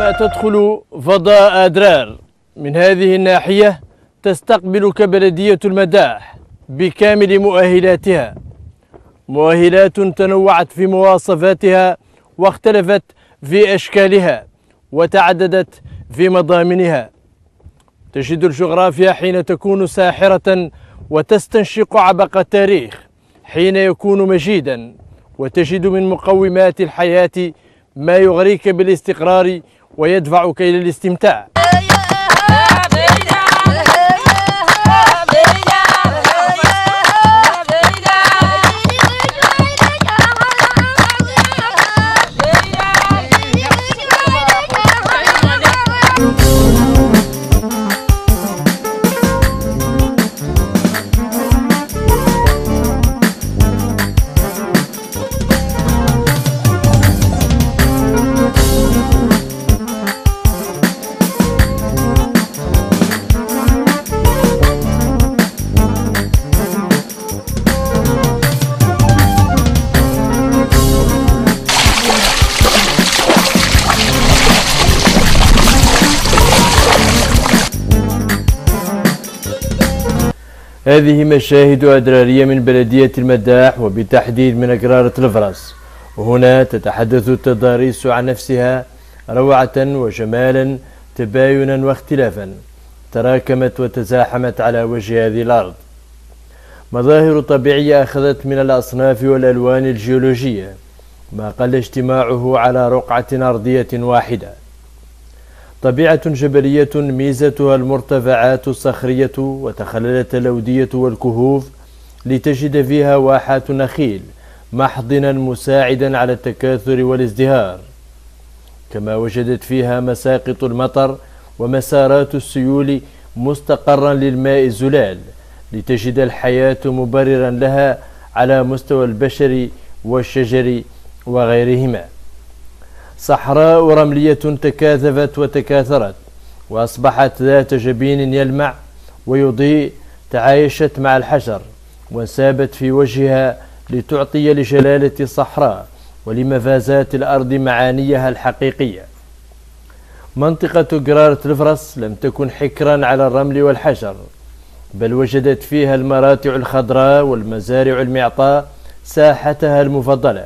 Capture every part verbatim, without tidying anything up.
عندما تدخل فضاء أدرار من هذه الناحية تستقبلك بلدية المداح بكامل مؤهلاتها، مؤهلات تنوعت في مواصفاتها واختلفت في أشكالها وتعددت في مضامنها. تجد الجغرافيا حين تكون ساحرة وتستنشق عبق التاريخ حين يكون مجيدا، وتجد من مقومات الحياة ما يغريك بالاستقرار ويدفعك إلى الاستمتاع. هذه مشاهد أدرارية من بلدية المداح وبالتحديد من أقرارة الفرس، وهنا تتحدث التضاريس عن نفسها روعة وجمالا تباينا واختلافا تراكمت وتزاحمت على وجه هذه الأرض. مظاهر طبيعية أخذت من الأصناف والألوان الجيولوجية ما قل اجتماعه على رقعة أرضية واحدة. طبيعة جبلية ميزتها المرتفعات الصخرية وتخللت الأودية والكهوف لتجد فيها واحات نخيل محضنا مساعدا على التكاثر والازدهار، كما وجدت فيها مساقط المطر ومسارات السيول مستقرا للماء الزلال لتجد الحياة مبررا لها على مستوى البشر والشجر وغيرهما. صحراء رملية تكاثفت وتكاثرت وأصبحت ذات جبين يلمع ويضيء، تعايشت مع الحجر وانسابت في وجهها لتعطي لجلالة الصحراء ولمفازات الأرض معانيها الحقيقية. منطقة قرارة الفرس لم تكن حكرا على الرمل والحجر، بل وجدت فيها المراتع الخضراء والمزارع المعطاء ساحتها المفضلة،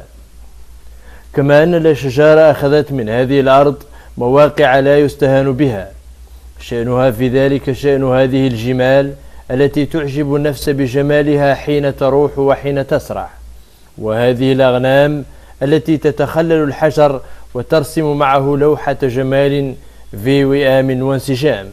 كما أن الأشجار أخذت من هذه الأرض مواقع لا يستهان بها. شأنها في ذلك شأن هذه الجمال التي تعجب النفس بجمالها حين تروح وحين تسرح، وهذه الأغنام التي تتخلل الحجر وترسم معه لوحة جمال في وئام وانسجام.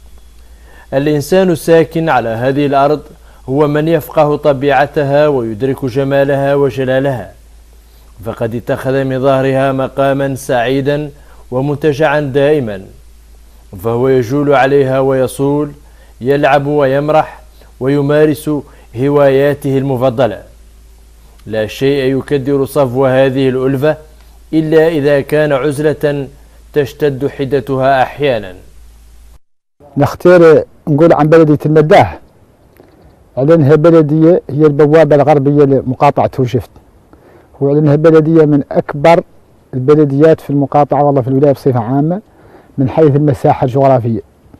الإنسان الساكن على هذه الأرض هو من يفقه طبيعتها ويدرك جمالها وجلالها، فقد اتخذ من ظهرها مقاما سعيدا ومنتجعا دائما، فهو يجول عليها ويصول، يلعب ويمرح ويمارس هواياته المفضلة. لا شيء يكدر صفو هذه الألفة إلا إذا كان عزلة تشتد حدتها أحيانا. نختار نقول عن بلدية المداح على أنها بلدية هي البوابة الغربية لمقاطعة توجفت، وعلى أنها بلدية من أكبر البلديات في المقاطعة والله في الولاية بصفة عامة من حيث المساحة الجغرافية.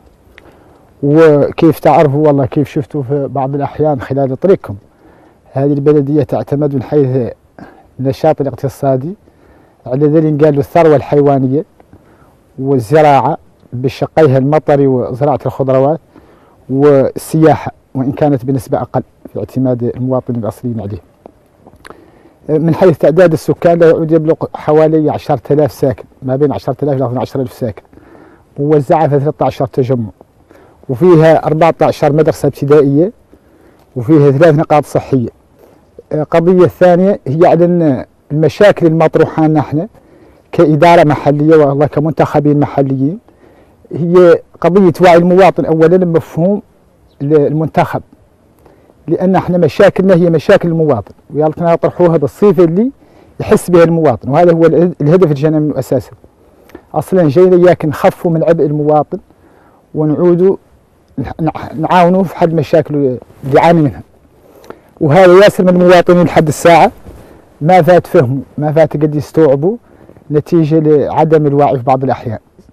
وكيف تعرفوا والله كيف شفتوا في بعض الأحيان خلال طريقكم، هذه البلدية تعتمد من حيث النشاط الاقتصادي على ذلك قالوا الثروة الحيوانية والزراعة بشقيها المطري وزراعة الخضروات والسياحة، وإن كانت بنسبة أقل في اعتماد المواطنين الأصليين عليه. من حيث تعداد السكان لا يعود يبلغ حوالي عشرة آلاف ساكن، ما بين عشرة آلاف إلى اثني عشر ألف ساكن، موزعة في ثلاثة عشر تجمع، وفيها أربعة عشر مدرسة ابتدائية، وفيها ثلاث نقاط صحية. قضية الثانية هي على المشاكل المطروحة نحن كإدارة محلية والله كمنتخبين محليين، هي قضية وعي المواطن أولا بمفهوم المنتخب، لأن احنا مشاكلنا هي مشاكل المواطن، ويالتنا نطرحوها بالصيغة اللي يحس بها المواطن، وهذا هو الهدف الجانبي منه أساسا. أصلا جينا إياك نخفوا من عبء المواطن ونعودوا نعاونوا في حل مشاكل اللي يعاني منها، وهذا ياسر من المواطنين لحد الساعة ما فات فهموا، ما فات قد يستوعبوا نتيجة لعدم الوعي في بعض الأحيان.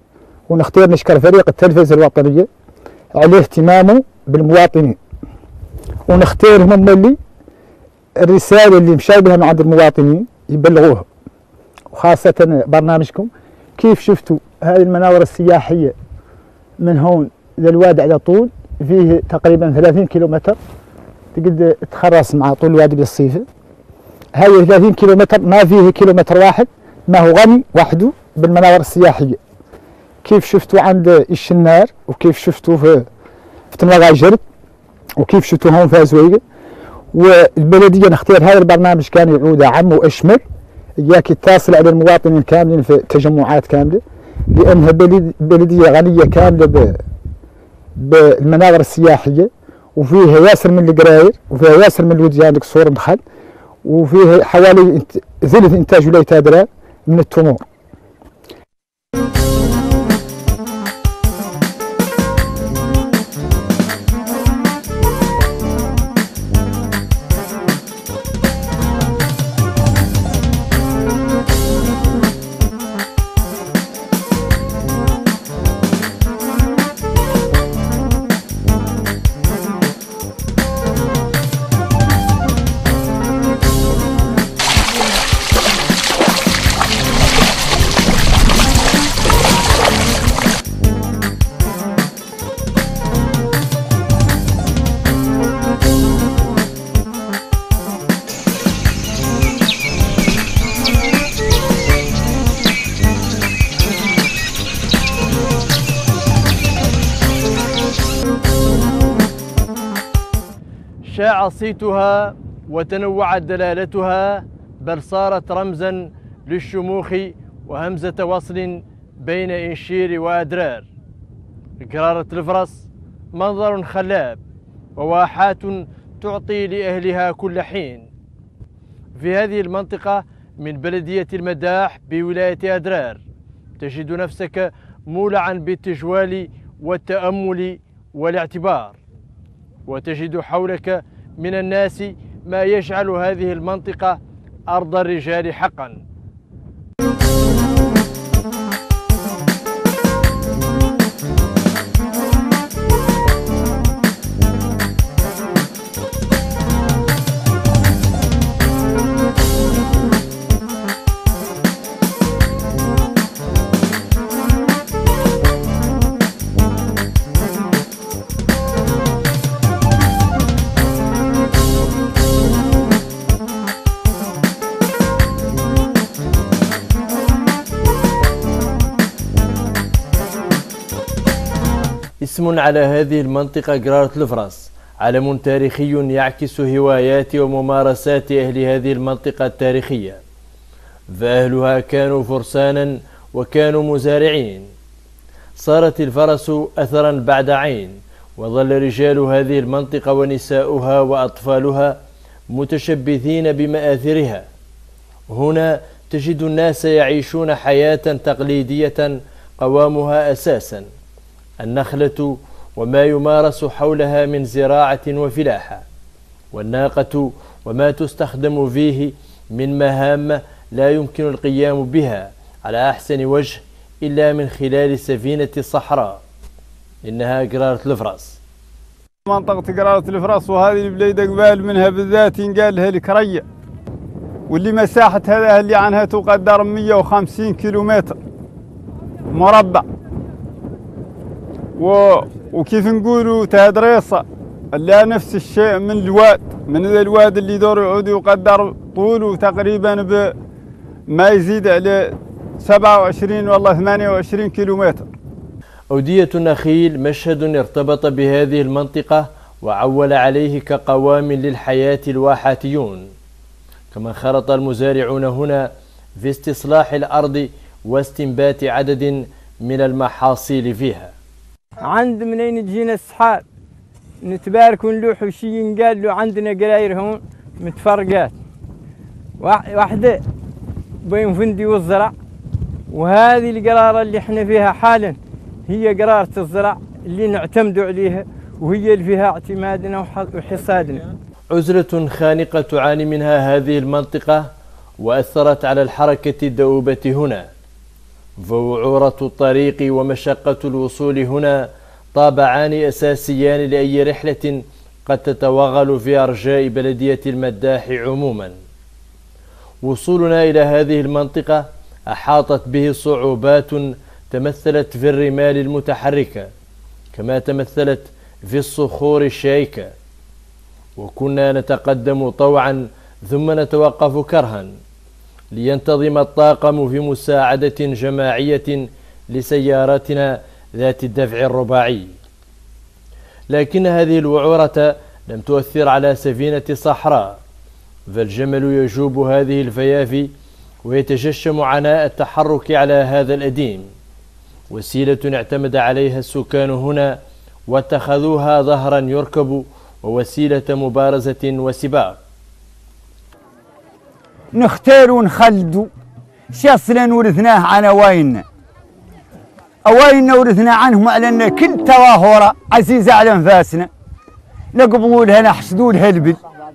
ونختار نشكر فريق التلفزة الوطنية على اهتمامه بالمواطنين، ونختارهم هم اللي الرسالة اللي مشاو بها من عند المواطنين يبلغوها، وخاصة برنامجكم. كيف شفتوا هذه المناور السياحية من هون للوادي على طول فيه تقريبا ثلاثين كيلومتر، تقدر تخرص مع طول الوادي بالصيفة. هاي ثلاثين كيلومتر ما فيه كيلومتر واحد ما هو غني وحده بالمناور السياحية. كيف شفتوا عند الشنار، وكيف شفتوا في في تمغا جرب، وكيف شفتوا هون في زويقة. والبلدية نختار هذا البرنامج كان يعود عام واشمل، اياك يتصل على المواطنين كاملين في تجمعات كاملة، لأنها بلدية غنية كاملة بالمناظر السياحية، وفيها ياسر من القراير، وفيها ياسر من الوديان القصور مدخل، وفيها حوالي ثلث إنتاج ولاية أدرار من التمور. شاع صيتها وتنوعت دلالتها، بل صارت رمزا للشموخ وهمزة وصل بين إنشير وأدرار. قرارة الفرس منظر خلاب وواحات تعطي لأهلها كل حين. في هذه المنطقة من بلدية المداح بولاية أدرار تجد نفسك مولعا بالتجوال والتأمل والاعتبار، وتجد حولك من الناس ما يجعل هذه المنطقة أرض الرجال حقا. اسم على هذه المنطقة قرارة الفرس، علم تاريخي يعكس هوايات وممارسات أهل هذه المنطقة التاريخية. فأهلها كانوا فرسانا وكانوا مزارعين. صارت الفرس أثرا بعد عين، وظل رجال هذه المنطقة ونساؤها وأطفالها متشبثين بمآثرها. هنا تجد الناس يعيشون حياة تقليدية قوامها أساسا النخلة وما يمارس حولها من زراعة وفلاحة، والناقة وما تستخدم فيه من مهام لا يمكن القيام بها على أحسن وجه إلا من خلال سفينة الصحراء. إنها قرارة الفرس. منطقة قرارة الفرس، وهذه البليدة قبال منها بالذات ينقال لها الكرية، واللي مساحة هذا اللي عنها تقدر مئة وخمسين كيلومتر مربع. و... وكيف نقولوا تهدريصة اللي نفس الشيء من الواد، من ذا الواد اللي دور يعود يقدر طوله تقريبا بما يزيد على سبعة وعشرين والله ثمانية وعشرين كيلومتر. أودية النخيل مشهد ارتبط بهذه المنطقة وعول عليه كقوام للحياة الواحاتيون، كما خرط المزارعون هنا في استصلاح الأرض واستنبات عدد من المحاصيل فيها. عند منين تجينا السحاب نتبارك ونلوح وشي قال له عندنا قراير هون متفرقات، واحدة بين فندي والزرع، وهذه القرارة اللي احنا فيها حالا هي قرارة الزرع اللي نعتمد عليها، وهي اللي فيها اعتمادنا وحصادنا. عزلة خانقة تعاني منها هذه المنطقة وأثرت على الحركة الدؤوبة هنا. فوعورة الطريق ومشقة الوصول هنا طابعان أساسيان لأي رحلة قد تتوغل في أرجاء بلدية المداح عموما. وصولنا إلى هذه المنطقة أحاطت به صعوبات تمثلت في الرمال المتحركة كما تمثلت في الصخور الشائكة، وكنا نتقدم طوعا ثم نتوقف كرها لينتظم الطاقم في مساعدة جماعية لسيارتنا ذات الدفع الرباعي. لكن هذه الوعورة لم تؤثر على سفينة صحراء، فالجمل يجوب هذه الفيافي ويتجشم عناء التحرك على هذا الأديم، وسيلة اعتمد عليها السكان هنا واتخذوها ظهرا يركب ووسيلة مبارزة وسباق. نختار ونخلدوا شاصلا ورثناه عن أوايننا أوايننا ورثنا عنهم على أن كل تواهرة عزيزة على أنفاسنا، نقبضوا لها نحسدوا لها البل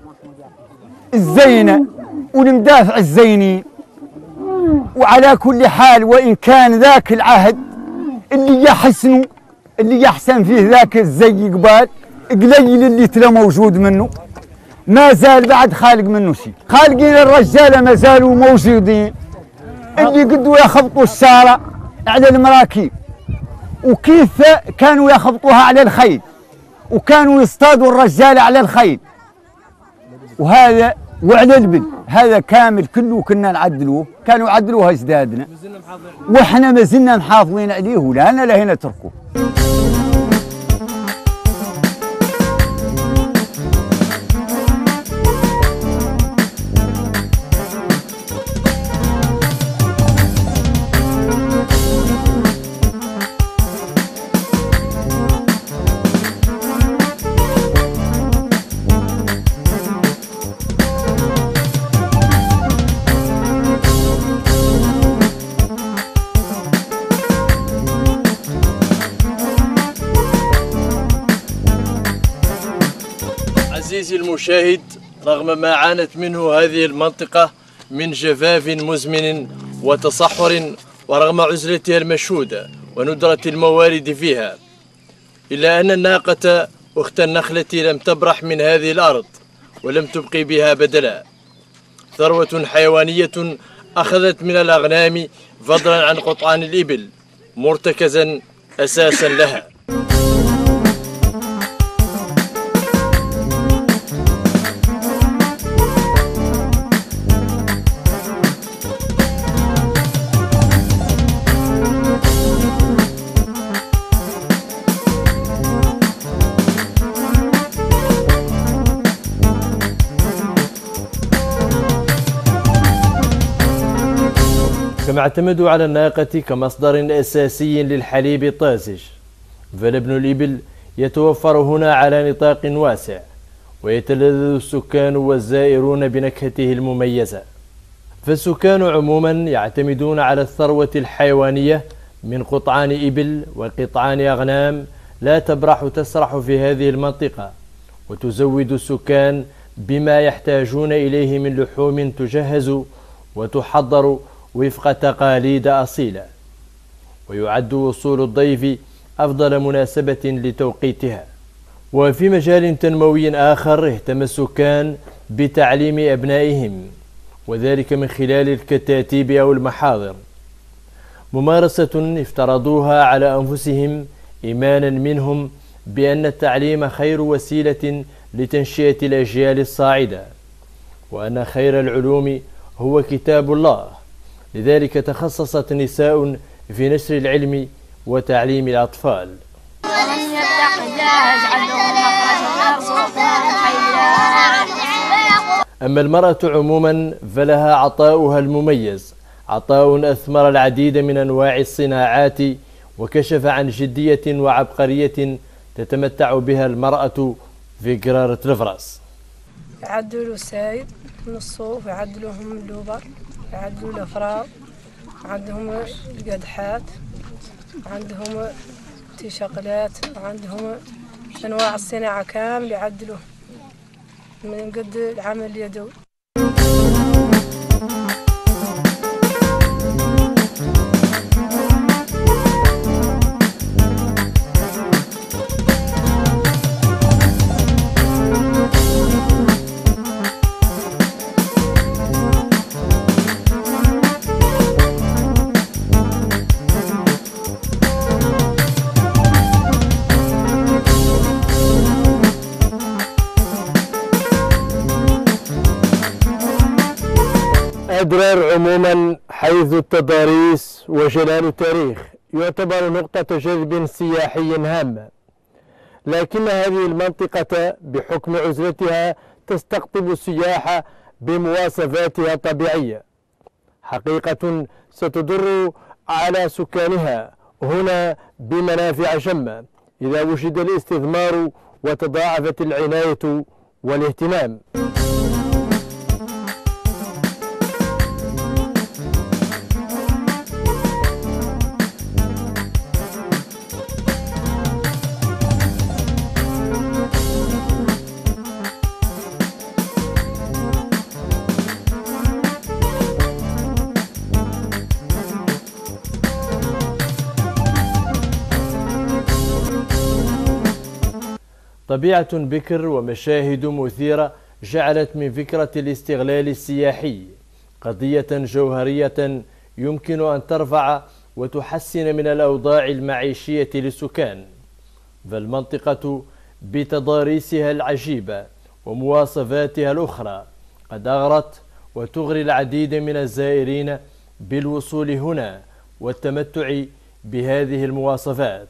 الزينة ونمدافع الزينين. وعلى كل حال وإن كان ذاك العهد اللي يحسنوا اللي يحسن فيه ذاك الزي قبال قليل اللي تلا موجود منه، ما زال بعد خالق منه شيء. خالقين الرجاله ما زالوا موجودين اللي قدوا يخبطوا الساره على المراكب، وكيف كانوا يخبطوها على الخيل، وكانوا يصطادوا الرجال على الخيل، وهذا وعلى البل هذا كامل كله كنا نعدلوه، كانوا يعدلوها اجدادنا واحنا ما زلنا محافظين عليه ولا انا لا هنا تركوه. عزيزي المشاهد، رغم ما عانت منه هذه المنطقة من جفاف مزمن وتصحر، ورغم عزلتها المشهودة وندرة الموارد فيها، إلا أن الناقة أخت النخلة لم تبرح من هذه الأرض ولم تبقي بها بدلا. ثروة حيوانية أخذت من الأغنام فضلا عن قطعان الإبل مرتكزا أساسا لها. كما اعتمدوا على الناقة كمصدر أساسي للحليب الطازج، فلبن الإبل يتوفر هنا على نطاق واسع، ويتلذذ السكان والزائرون بنكهته المميزة. فالسكان عموما يعتمدون على الثروة الحيوانية من قطعان إبل وقطعان أغنام لا تبرح تسرح في هذه المنطقة، وتزود السكان بما يحتاجون إليه من لحوم تجهز وتحضر وفق تقاليد أصيلة، ويعد وصول الضيف أفضل مناسبة لتوقيتها. وفي مجال تنموي آخر اهتم السكان بتعليم أبنائهم، وذلك من خلال الكتاتيب أو المحاضر، ممارسة افترضوها على أنفسهم إيمانا منهم بأن التعليم خير وسيلة لتنشئة الأجيال الصاعدة، وأن خير العلوم هو كتاب الله. لذلك تخصصت نساء في نشر العلم وتعليم الأطفال. أما المرأة عموما فلها عطاؤها المميز، عطاء أثمر العديد من أنواع الصناعات، وكشف عن جدية وعبقرية تتمتع بها المرأة في قرارة الفراس. يعدلوا السايد من الصوف، يعدلوهم اللوبر، يعدلوا الأفراد، عندهم القدحات، عندهم تيشقلات، عندهم أنواع الصناعة كامل يعدلوه من قد العمل اليدوي. أدرار عموما حيث التضاريس وجلال التاريخ يعتبر نقطة جذب سياحي هامة، لكن هذه المنطقة بحكم عزلتها تستقطب السياح بمواصفاتها الطبيعية، حقيقة ستضر على سكانها هنا بمنافع شمة إذا وجد الاستثمار وتضاعفت العناية والاهتمام. طبيعة بكر ومشاهد مثيرة جعلت من فكرة الاستغلال السياحي قضية جوهرية يمكن أن ترفع وتحسن من الأوضاع المعيشية للسكان، فالمنطقة بتضاريسها العجيبة ومواصفاتها الأخرى قد أغرت وتغري العديد من الزائرين بالوصول هنا والتمتع بهذه المواصفات.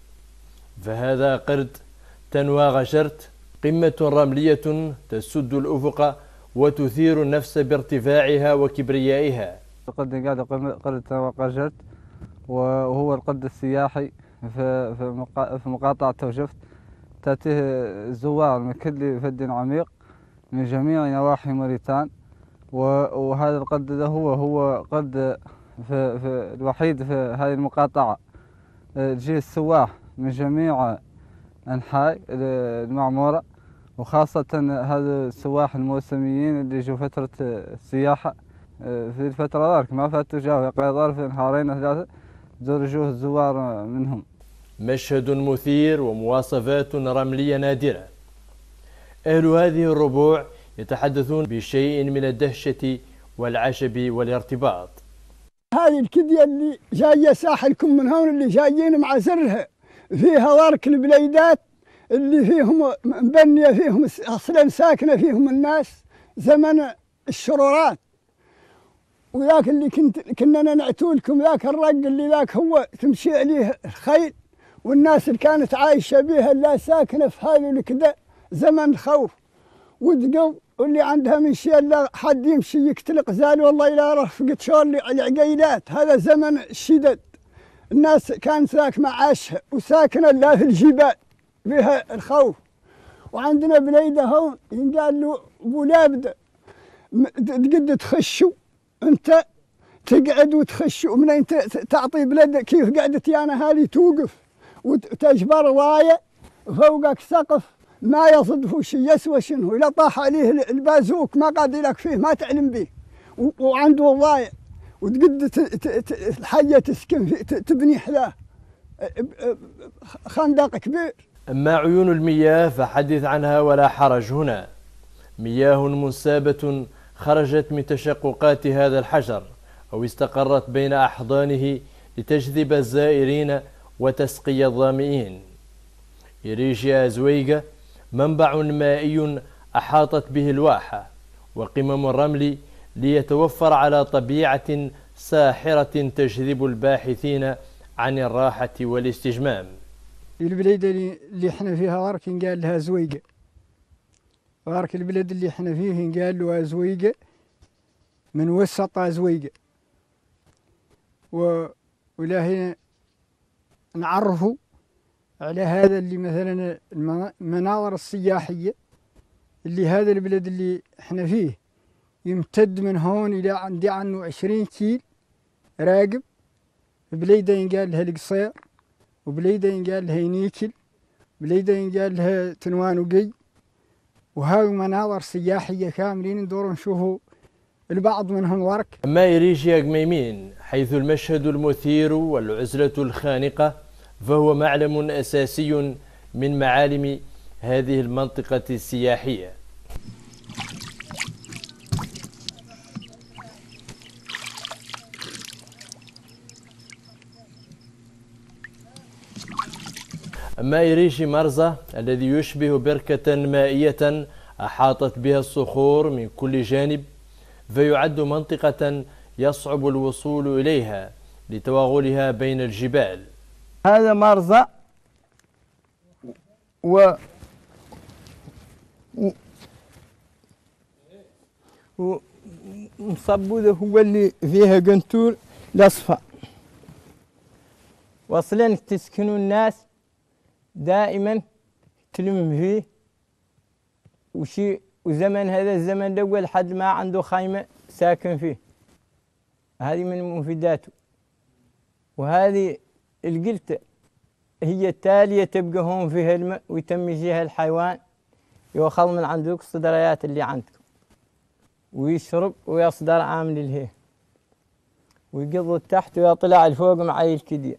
فهذا قرد تنوى غشرت، قمة رملية تسد الأفق وتثير النفس بارتفاعها وكبريائها. القرد قاعد قرد تنوى غشرت، وهو القرد السياحي في في مقاطعة توجفت، تأتيه الزوار من كل فد عميق من جميع نواحي موريتان، وهذا القرد ده هو هو قرد في في الوحيد في هذه المقاطعة تجي السواح من جميع أنحاء المعمورة، وخاصة هذا السواح الموسميين اللي يجوا فترة السياحة في الفترة ذاك ما فاتوا جاوا يقضوا في نهارين ثلاثة يجوا الزوار منهم. مشهد مثير ومواصفات رملية نادرة. أهل هذه الربوع يتحدثون بشيء من الدهشة والعجب والارتباط. هذه الكدية اللي جاية ساحلكم من هون اللي جايين مع زرها فيها ضرك البليدات اللي فيهم مبنية فيهم أصلا ساكنة فيهم الناس زمن الشرورات، وذاك اللي كنت كنا نعتوا لكم ذاك الرق اللي ذاك هو تمشي عليه الخيل، والناس اللي كانت عايشة بها اللي ساكنة في هذا الكذا زمن الخوف ودقوا، واللي عندها من شيء لا حد يمشي يقتل غزال والله لا رفقت شغل العقيلات. هذا زمن الشدد، الناس كانت ذاك معاشها وساكنة لا في الجبال بها الخوف. وعندنا بليدة هون ينقال له ابو لابده تقد تخشوا انت تقعد وتخش، ومنين تعطي بلد كيف قعدت انا هذه توقف وتجبر ضايع فوقك سقف ما يصدفه شيء يسوى شنو، اذا طاح عليه البازوك ما قاد لك فيه ما تعلم به، وعنده ضايع وتقد الحية تسكن فيه تبني حلاه خندق كبير. أما عيون المياه فحدث عنها ولا حرج. هنا مياه منسابة خرجت من تشققات هذا الحجر أو استقرت بين أحضانه لتجذب الزائرين وتسقي الظامئين. إريشيا زويقة منبع مائي أحاطت به الواحة وقمم الرمل ليتوفر على طبيعة ساحرة تجذب الباحثين عن الراحة والاستجمام. البلاد اللي احنا فيها غارك ينقال لها زويقة، غارك البلد اللي احنا فيه ينقال له زويقة من وسط زويقة، ولا هنا نعرفوا على هذا اللي مثلا المناظر السياحية اللي هذا البلد اللي احنا فيه يمتد من هون إلى عندي عنه عشرين كيل راقب. بليدة ينقال لها القصير، وبليدة ينقال لها نيكل، بليدة ينقال لها تنوان وقي، وهاي مناظر سياحية كاملين ندور نشوفوا البعض منهم ورك. أما إريشيا قميمين حيث المشهد المثير والعزلة الخانقة فهو معلم أساسي من معالم هذه المنطقة السياحية. أما إريشي مرزة الذي يشبه بركة مائية أحاطت بها الصخور من كل جانب فيعد منطقة يصعب الوصول إليها لتوغلها بين الجبال. هذا مرزع و ومصبوده هو اللي فيها قنتور الأصفر. واصلا تسكنوا الناس دائما تلم فيه وشي، وزمن هذا الزمن الأول حد ما عنده خيمة ساكن فيه. هذه من مفيداته. وهذه القلتة هي التالية تبقى هون فيها الماء ويتم يجيها الحيوان يأخذ من عندك الصدريات اللي عندكم ويشرب ويصدر عامل الهي ويقضوا تحت ويطلع الفوق معي الكدية.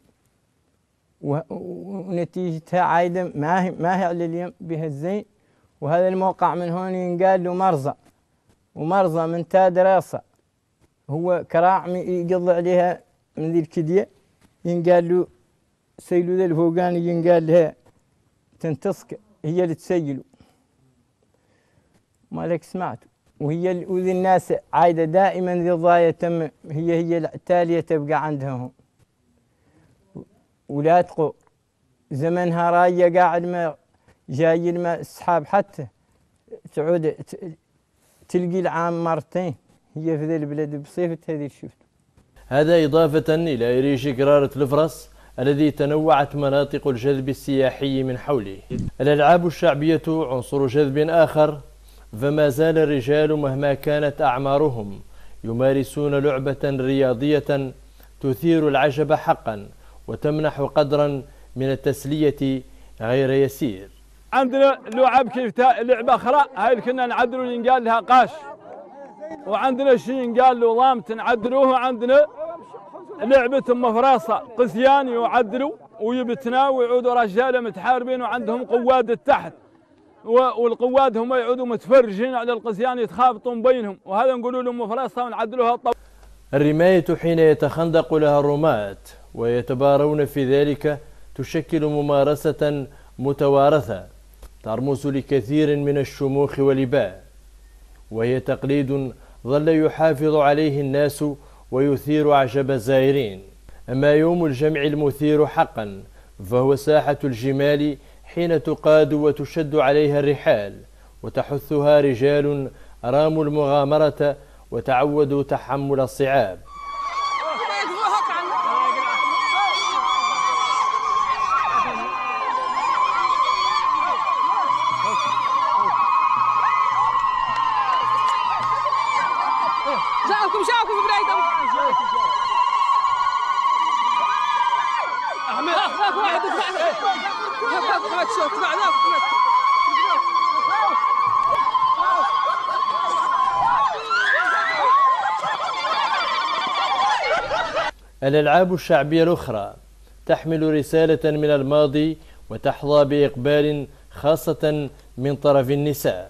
ونتيجتها عايدة ما هي ما هي على اليم بها الزين. وهذا الموقع من هون ينقال له مرزع، ومرزع من تا دراسة هو كراع يقضي عليها من ذي الكدية ينقال له سيلو ذا الفوقاني ينقال لها تنتصك هي اللي تسيلوا مالك سمعتوا. وهي وذي الناس عايدة دائما ذي الضاية تم هي هي التالية تبقى عندها هم. ولا تقو زمنها راية قاعد ما جاي الماء السحاب حتى تعود تلقي العام مرتين هي في ذي البلد بصيفة هذه الشفت. هذا إضافة إلى ريش قرارة الفرس الذي تنوعت مناطق الجذب السياحي من حوله. الألعاب الشعبية عنصر جذب آخر، فما زال الرجال مهما كانت أعمارهم يمارسون لعبة رياضية تثير العجب حقا وتمنح قدرا من التسلية غير يسير. عندنا لعب كيف لعبة أخرى هاي اللي كنا نعدلوا ينقال لها قاش، وعندنا شيء ينقال له ضامت نعدلوه. عندنا لعبة مفرصة قسيان يعدلوا ويبتنا ويعودوا رجاله متحاربين وعندهم قواد التحت، والقواد هم يعودوا متفرجين على القسيان يتخابطون بينهم، وهذا نقولوا لهم مفرصة ونعدلوها. الرماية حين يتخندق لها الرماة ويتبارون في ذلك تشكل ممارسة متوارثة ترمز لكثير من الشموخ والإباء، وهي تقليد ظل يحافظ عليه الناس ويثير أعجب الزائرين. أما يوم الجمع المثير حقا فهو ساحة الجمال حين تقاد وتشد عليها الرحال وتحثها رجال راموا المغامرة وتعودوا تحمل الصعاب. جاءكم جاءكم برايكم احمد هاك واحد هاك هاك شوف تبعنا. الألعاب الشعبية الأخرى تحمل رسالة من الماضي وتحظى بإقبال خاصة من طرف النساء.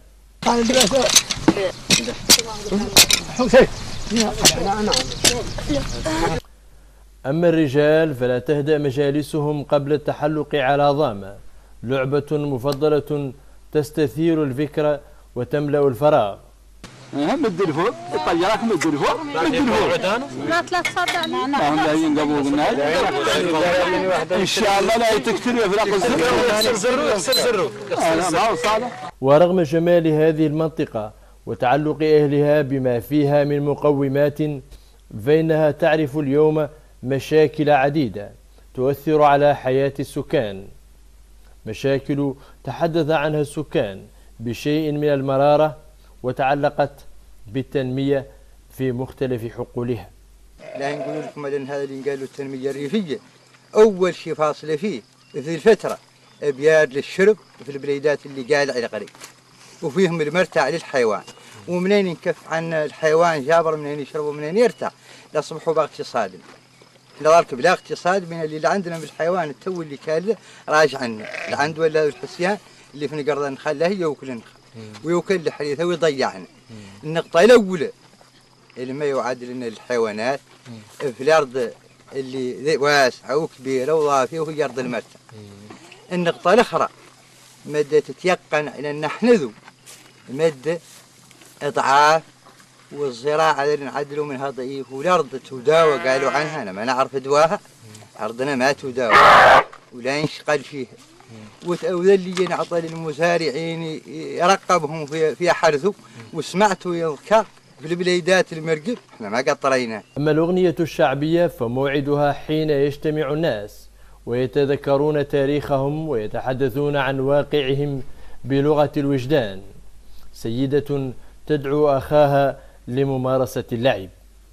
أما الرجال فلا تهدأ مجالسهم قبل التحلق على ضامة، لعبة مفضلة تستثير الفكرة وتملأ الفراغ. هم الدلفون الطيارات من الدلفون من الدلفون لا لا تصدق هم لا ينقبوا قلنا ان شاء الله لا تكتروا في رقم زروا زروا زروا. ورغم جمال هذه المنطقة وتعلق أهلها بما فيها من مقومات فإنها تعرف اليوم مشاكل عديدة تؤثر على حياة السكان، مشاكل تحدث عنها السكان بشيء من المرارة وتعلقت بالتنمية في مختلف حقولها. لا نقول لكم أن هذا اللي قالوا التنمية الريفية أول شيء فاصلة فيه في الفترة أبيار للشرب في البليدات اللي قاعد على قريب وفيهم المرتع للحيوان، ومنين ينكف عن الحيوان جابر منين يشرب ومنين يرتع لأصبحوا باقتصاد. لذلك بلا اقتصاد من اللي عندنا بالحيوان التو اللي كان راجع عنا لعند ولا الحسيان اللي في نقرض نخليه يوكل نخ ويوكل حديثه ويضيعنا. النقطة الأولى اللي ما يعادل لنا الحيوانات في الأرض اللي واسعة وكبيرة وضافية وهي أرض المرتع. النقطة الأخرى مادة تتيقن على أن نحن ذو مادة إضعاف والزراعة اللي نعدلوا منها ضعيف، والأرض تداوى قالوا عنها أنا ما نعرف دواها، أرضنا ما تداوى ولا ينشقل فيها، وذا اللي نعطى للمزارعين يرقبهم في في حرثه، وسمعته يذكر في البليدات المرقب احنا ما قطرينا. أما الأغنية الشعبية فموعدها حين يجتمع الناس ويتذكرون تاريخهم ويتحدثون عن واقعهم بلغة الوجدان، سيدة تدعو أخاها لممارسة اللعب.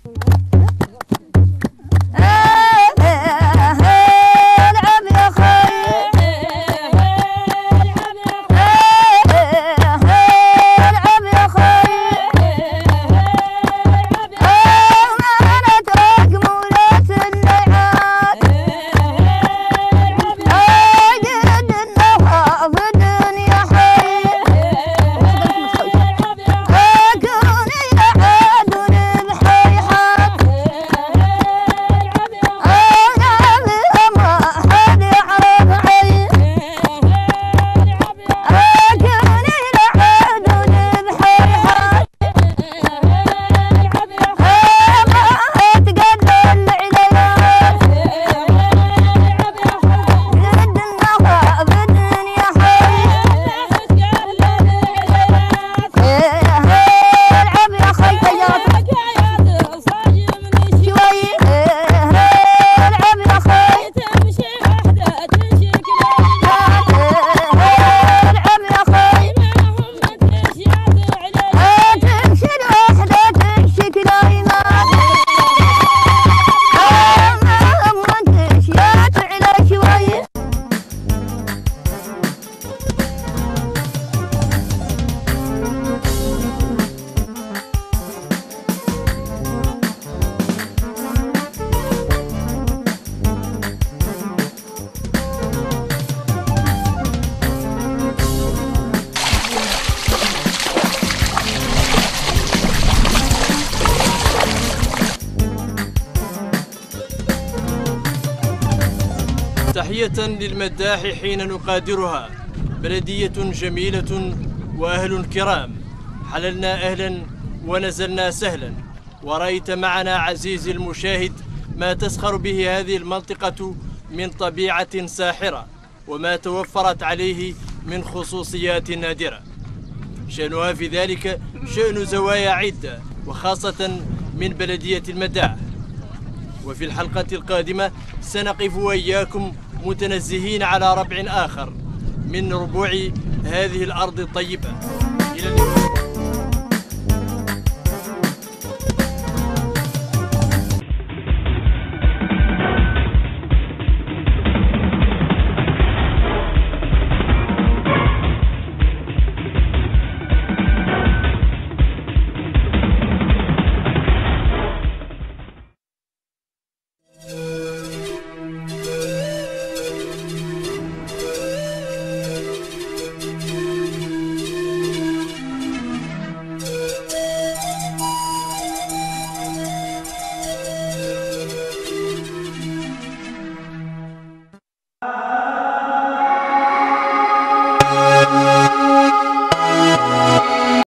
تحية للمداح حين نقادرها، بلدية جميلة وأهل كرام، حللنا أهلا ونزلنا سهلا، ورأيت معنا عزيزي المشاهد ما تسخر به هذه المنطقة من طبيعة ساحرة وما توفرت عليه من خصوصيات نادرة، شأنها في ذلك شأن زوايا عدة وخاصة من بلدية المداح. وفي الحلقة القادمة سنقف وإياكم متنزهين على ربع آخر من ربوع هذه الأرض الطيبة. إلى اللقاء. Thank you.